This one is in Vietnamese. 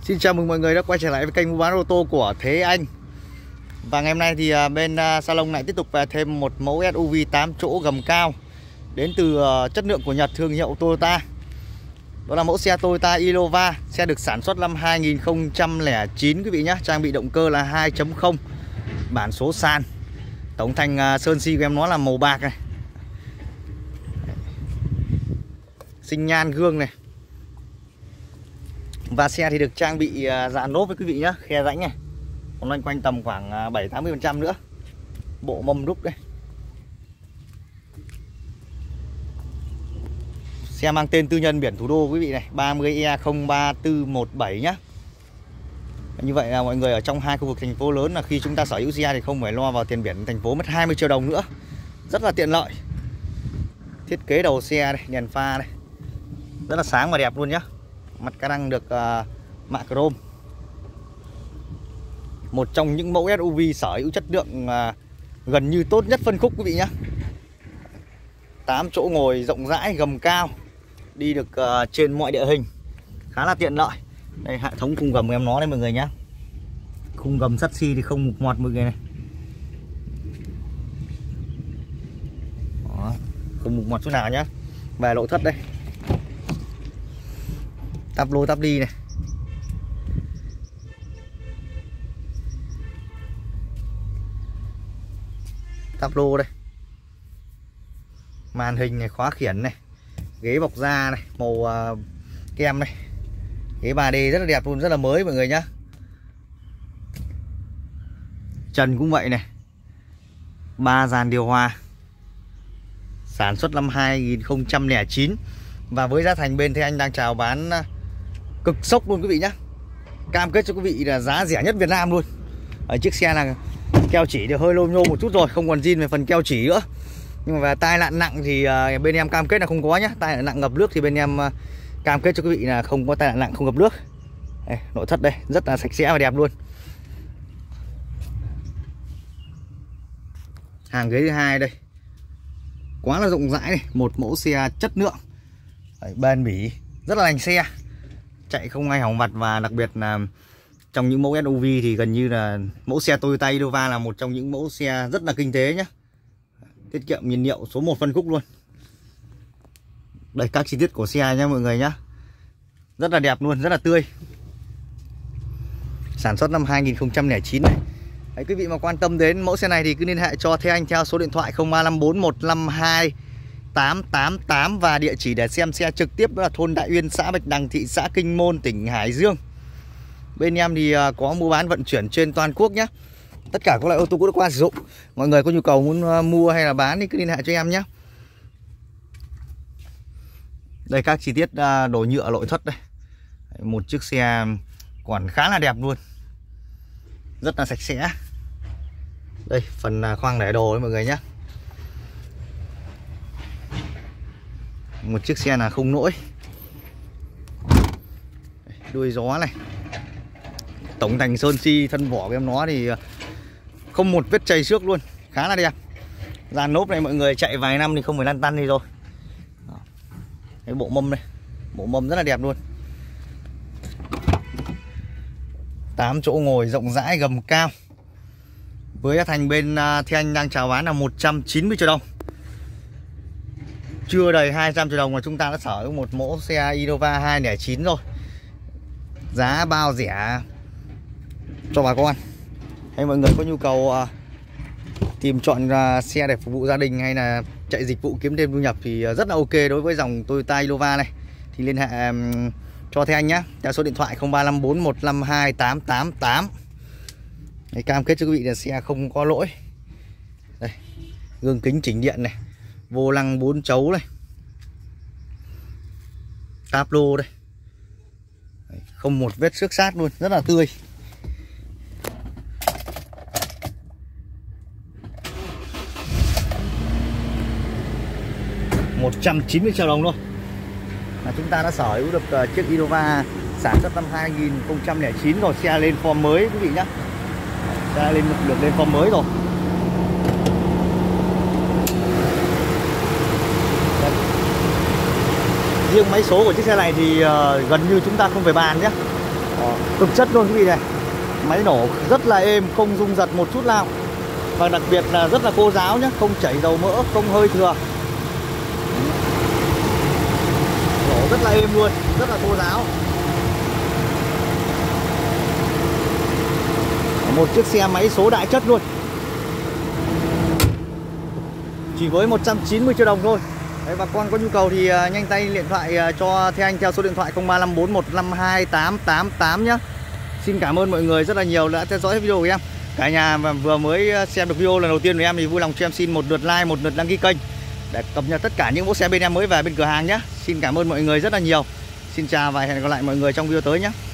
Xin chào mừng mọi người đã quay trở lại với kênh mua bán ô tô của Thế Anh. Và ngày hôm nay thì bên salon lại tiếp tục về thêm một mẫu SUV 8 chỗ gầm cao đến từ chất lượng của Nhật, thương hiệu Toyota. Đó là mẫu xe Toyota Innova. Xe được sản xuất năm 2009 quý vị nhé. Trang bị động cơ là 2.0, bản số sàn. Tổng thành sơn si của em nó là màu bạc này, sinh nhan gương này. Và xe thì được trang bị dàn lốp với quý vị nhé, khe rãnh này, còn loanh quanh tầm khoảng 7-80% nữa. Bộ mâm đúc đây. Xe mang tên tư nhân, biển thủ đô quý vị này, 30E03417 nhá. Như vậy là mọi người ở trong hai khu vực thành phố lớn là khi chúng ta sở hữu xe thì không phải lo vào tiền biển thành phố mất 20 triệu đồng nữa. Rất là tiện lợi. Thiết kế đầu xe đây, đèn pha đây, rất là sáng và đẹp luôn nhá. Mặt ca đăng được mạ chrome. Một trong những mẫu SUV sở hữu chất lượng gần như tốt nhất phân khúc quý vị nhé. 8 chỗ ngồi rộng rãi, gầm cao, đi được trên mọi địa hình, khá là tiện lợi. Đây, hệ thống khung gầm của em nó đây mọi người nhé. Khung gầm sắt xi thì không mục mọt mọi người này. Đó, không mục mọt chỗ nào nhá. Về nội thất đây, tắp lô tắp đi này. Tắp lô đây. Màn hình này, khóa khiển này, ghế bọc da này, màu kem này. Ghế 3D rất là đẹp luôn, rất là mới mọi người nhá. Trần cũng vậy này. 3 dàn điều hòa. Sản xuất năm 2009. Và với giá thành bên Thế Anh đang chào bán cực sốc luôn quý vị nhé. Cam kết cho quý vị là giá rẻ nhất Việt Nam luôn. Ở chiếc xe là keo chỉ được hơi lô nhô một chút rồi, không còn zin về phần keo chỉ nữa. Nhưng mà về tai nạn nặng thì bên em cam kết là không có nhé. Tai nạn nặng ngập nước thì bên em cam kết cho quý vị là không có tai nạn nặng, không ngập nước. Đây, nội thất đây rất là sạch sẽ và đẹp luôn. Hàng ghế thứ hai đây, quá là rộng rãi này. Một mẫu xe chất lượng. Đấy, bền bỉ, rất là lành xe, chạy không ai hỏng vặt. Và đặc biệt là trong những mẫu SUV thì gần như là mẫu xe Toyota Innova là một trong những mẫu xe rất là kinh tế nhé. Tiết kiệm nhiên liệu số 1 phân khúc luôn. Đây các chi tiết của xe nha mọi người nhé, rất là đẹp luôn, rất là tươi. Sản xuất năm 2009 này. Đấy, quý vị mà quan tâm đến mẫu xe này thì cứ liên hệ cho Thế Anh theo số điện thoại 0354152888 và địa chỉ để xem xe trực tiếp đó là thôn Đại Uyên, xã Bạch Đằng, thị xã Kinh Môn, tỉnh Hải Dương. Bên em thì có mua bán vận chuyển trên toàn quốc nhé. Tất cả các loại ô tô cũ đã qua sử dụng. Mọi người có nhu cầu muốn mua hay là bán thì cứ liên hệ cho em nhé. Đây các chi tiết đồ nhựa nội thất đây. Một chiếc xe còn khá là đẹp luôn, rất là sạch sẽ. Đây phần khoang để đồ đấy mọi người nhé. Một chiếc xe là không nỗi. Đuôi gió này. Tổng thành sơn si thân vỏ của em nó thì không một vết chày xước luôn, khá là đẹp. Dàn lốp này mọi người chạy vài năm thì không phải lăn tăn đi rồi. Cái bộ mâm này, bộ mâm rất là đẹp luôn. 8 chỗ ngồi rộng rãi, gầm cao. Với giá thành bên Thế Anh đang chào bán là 190 triệu đồng. Chưa đầy 200 triệu đồng mà chúng ta đã sở hữu một mẫu xe Innova 209 rồi. Giá bao rẻ cho bà con. Hay mọi người có nhu cầu tìm chọn xe để phục vụ gia đình hay là chạy dịch vụ kiếm thêm thu nhập thì rất là ok đối với dòng Toyota Innova này. Thì liên hệ cho Thế Anh nhé, theo số điện thoại 0354152888. Đấy, cam kết cho quý vị là xe không có lỗi. Đây, gương kính chỉnh điện này, vô lăng 4 chấu này, táp lô đây. Đấy, không một vết xước sát luôn, rất là tươi. $190 triệu đồng luôn là chúng ta đã sở hữu được chiếc Innova sản xuất năm 2009 rồi. Xe lên form mới quý vị nhé. Xe được lên form mới rồi. Riêng máy số của chiếc xe này thì gần như chúng ta không phải bàn nhé. Thực chất luôn quý vị này. Máy nổ rất là êm, không rung giật một chút nào. Và đặc biệt là rất là khô ráo nhé, không chảy dầu mỡ, không hơi thừa. Nổ rất là êm luôn, rất là khô ráo. Một chiếc xe máy số đại chất luôn. Chỉ với 190 triệu đồng thôi. Đấy, bà con có nhu cầu thì nhanh tay điện thoại cho Thế Anh theo số điện thoại 0354152888 nhé. Xin cảm ơn mọi người rất là nhiều đã theo dõi video của em. Cả nhà mà vừa mới xem được video lần đầu tiên của em thì vui lòng cho em xin một lượt like, một lượt đăng ký kênh để cập nhật tất cả những mẫu xe bên em mới về bên cửa hàng nhé. Xin cảm ơn mọi người rất là nhiều. Xin chào và hẹn gặp lại mọi người trong video tới nhé.